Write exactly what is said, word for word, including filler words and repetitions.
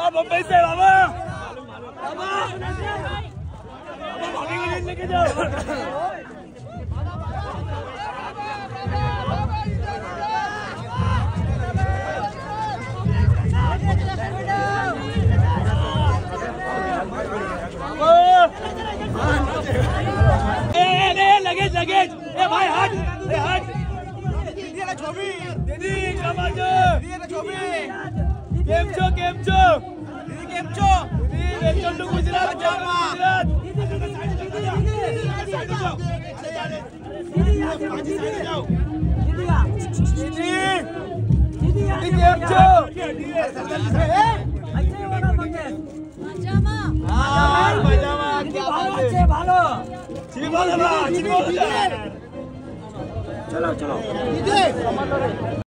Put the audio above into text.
बाबा बम्बई से बाबा बाबा भाभी को लेके जाओ। लगेज लगेज ए भाई हट ए हट दीदी ना छोबी दीदी कमाजो दीदी ना छोबी केम छो केम छो दीदी केम छो दीदी वेलकम टू गुजरात गुजरात दीदी दीदी दीदी जाओ दीदी दीदी केम छो ऐसे वाला पंगे मजामा हां मजामा क्या बात है ভালো चलो चलो